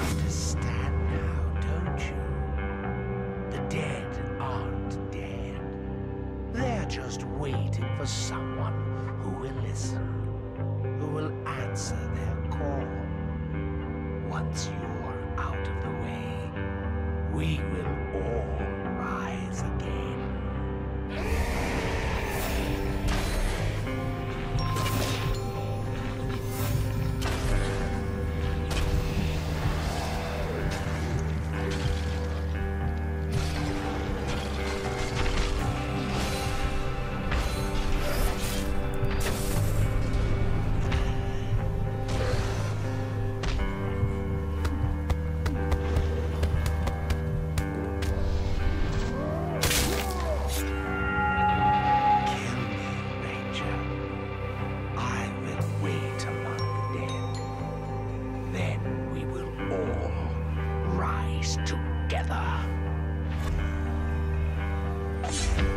understand now, don't you? The dead aren't dead. They're just waiting for someone who will listen, who will answer their call. Once you're out of the way, we will all rise again. Together.